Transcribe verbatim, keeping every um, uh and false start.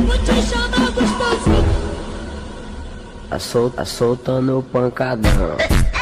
vou te chamar gostosinho. Tá sol- tá soltando o pancadão.